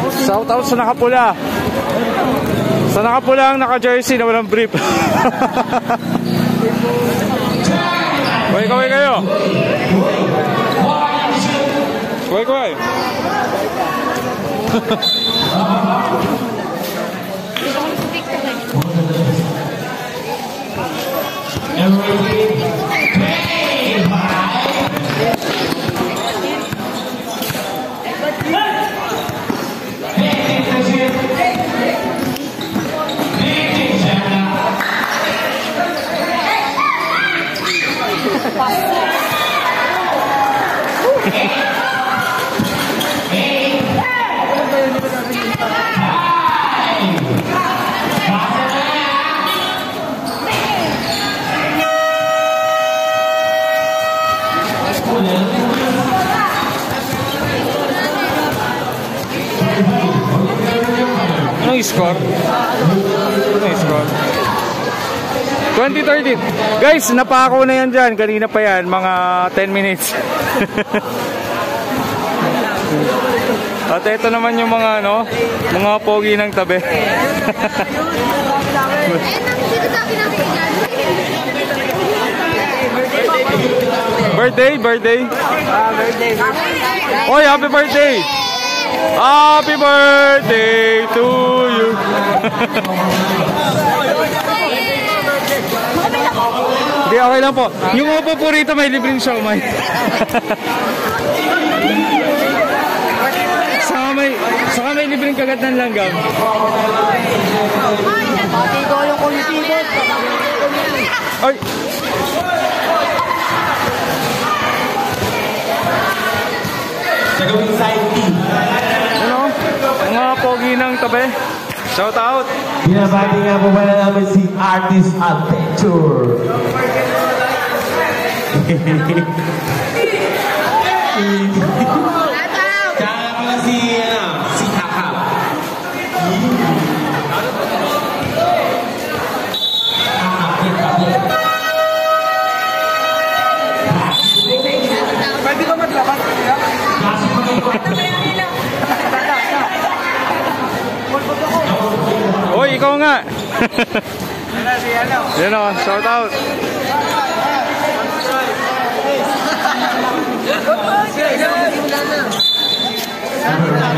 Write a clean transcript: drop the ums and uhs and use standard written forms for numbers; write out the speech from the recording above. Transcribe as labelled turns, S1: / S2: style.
S1: Shout out sa nakapula. Sa nakapula ang naka-jersey na walang brief. Kaway kayo. Kaway. Anong score? 20-30. Guys, napako na yan dyan. Kanina pa yan. Mga 10 minutes. At ito naman yung mga mga pogi ng tabi. Birthday. Oy, happy birthday. Happy birthday to you. Hindi, okay lang po. Yung upo po rito may libreng siomay. Saka may libreng kagat ng langgam. Ay!
S2: Sa gawing side team.
S1: Ano? Mga pogi ng tabi. Shout out!
S2: Binabati nga po pala namin si Artist Adventure. Kaya pala si Hakap.
S3: Pwede ba maglabas?
S1: Oy, ikaw nga. Yan o, shout out.